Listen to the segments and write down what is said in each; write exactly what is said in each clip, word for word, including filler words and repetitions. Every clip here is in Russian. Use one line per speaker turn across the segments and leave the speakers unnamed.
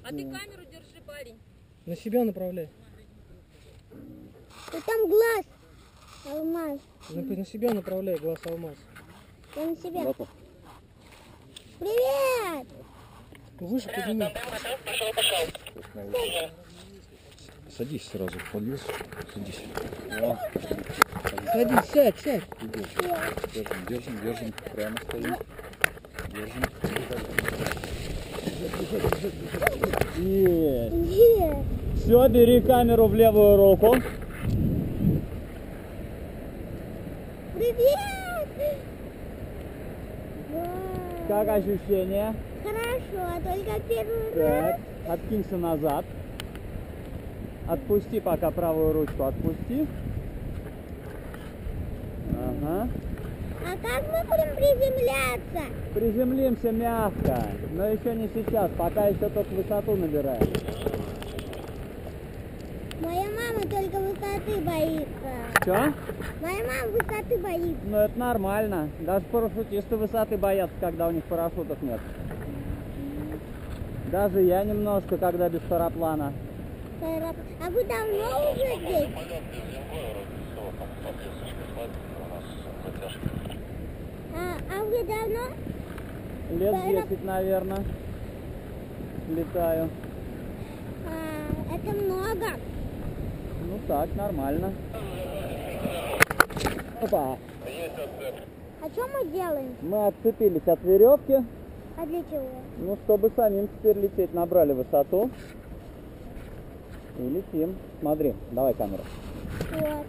А ты камеру держи, парень.
На себя направляй.
И там глаз. Алмаз.
На, на себя направляй, глаз алмаз.
Я на себя.
Готов.
Привет!
Выше подними.
Садись сразу, подвес. Садись.
О. Садись, сядь, сядь.
Держим, держим, держим. Прямо стоим. Держим.
Есть.
Нет.
Все, бери камеру в левую руку.
Привет! Вау.
Как ощущение?
Хорошо, только первый
Так,
раз.
откинься назад. Отпусти пока правую ручку, отпусти. Ага.
А как мы будем приземляться?
Приземлимся мягко, но еще не сейчас, пока еще только высоту набираем.
Моя мама только высоты боится.
Что?
Моя мама высоты боится.
Ну это нормально. Даже парашютисты высоты боятся, когда у них парашютов нет. Даже я немножко, когда без параплана.
А вы давно уже здесь? А, а вы давно?
Лет десять, наверное, летаю.
А, это много.
Ну так, нормально. Опа.
А что мы делаем?
Мы отцепились от веревки.
А для чего?
Ну, чтобы самим теперь лететь, набрали высоту. И летим. Смотри, давай камеру.
Вот.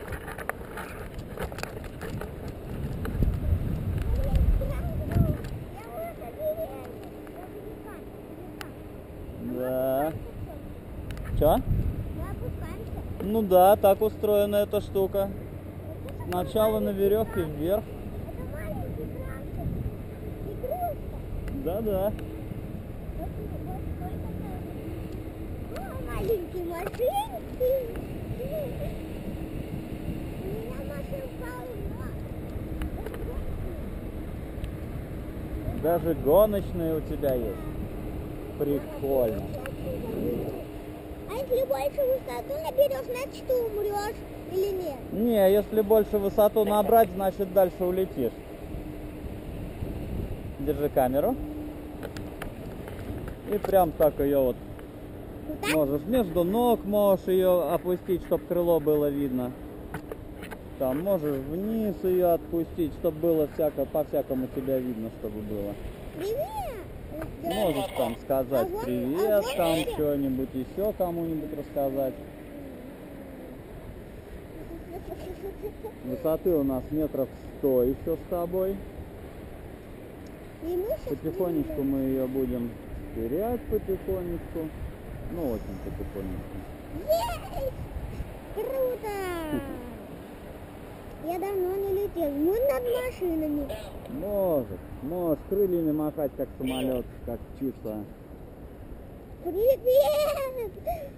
Да. Чё? Ну да, так устроена эта штука. Сначала на веревке вверх. Да-да.
Маленькие машинки. У меня машин полно.
Даже гоночные у тебя есть. Прикольно.
А если больше высоту наберешь, значит ты умрешь или нет?
Не, если больше высоту набрать, значит дальше улетишь. Держи камеру. И прям так ее вот
Вот так?
можешь между ног, можешь ее опустить, чтобы крыло было видно. Там можешь вниз ее отпустить, чтобы было всяко, по-всякому тебя видно, чтобы было.
Привет!
Можешь там сказать
А вот-
привет,
а вот
там
это-
что-нибудь еще кому-нибудь рассказать. Высоты у нас метров сто еще с тобой.
И мы сейчас
Потихонечку
приземляемся.
мы ее будем терять потихонечку. Ну, очень потихонечку.
Есть! Круто! Я давно не летел. Мы над машинами.
Может, можешь крыльями махать, как самолет, как птица.
Привет!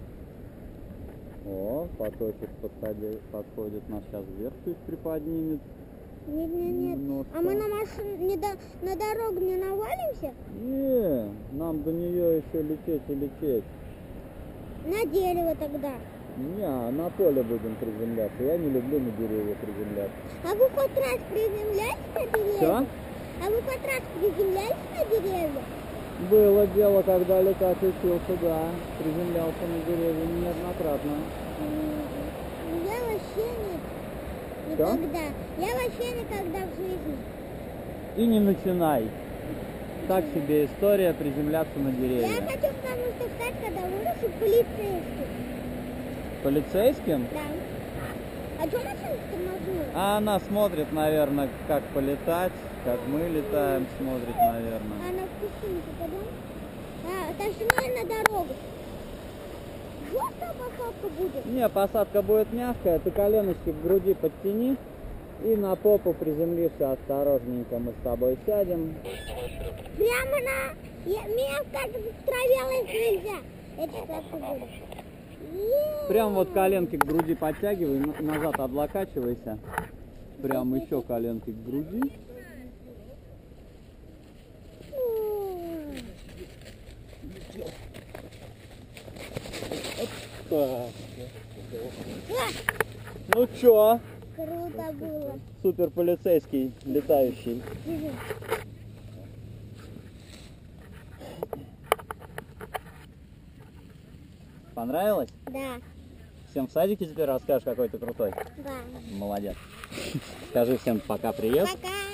О, поточек подходит, подходит, нас сейчас вверх чуть приподнимет.
Нет, нет, нет.
Немножко.
А мы на машину не до, на дорогу не навалимся?
Не, нам до нее еще лететь и лететь.
На дерево тогда.
Не, на поле будем приземляться. Я не люблю на деревья приземляться.
А вы хоть раз приземлялись на деревья?
Все?
А вы хоть раз приземлялись на деревья?
Было дело, когда летать учился, да. Приземлялся на деревья неоднократно.
М, Я вообще не,
Что?
никогда. Я вообще никогда в жизни.
И не начинай. Так себе история приземляться на
Я
деревья.
хочу потому что стать, когда вырасту, полицейским.
Полицейским?
Да. А что машина тормознула?
А она смотрит, наверное, как полетать, как мы летаем, смотрит, наверное.
Она в кустинку пойдем? А, точнее на дорогу. Вот там посадка будет.
Не, посадка будет мягкая, ты коленочки к груди подтяни и на попу приземлишься осторожненько. Мы с тобой сядем.
Прямо на... Я, меня как в траве лазить нельзя. Это как будет. Е-е-е.
Прям вот коленки к груди подтягивай, на- назад облокачивайся. Прям еще коленки к груди. Так. Ну чё?
Круто было.
Супер полицейский, летающий. Понравилось?
Да,
Всем в садике теперь расскажешь, какой ты крутой?
да.
Молодец. Скажи всем пока, привет.
Пока.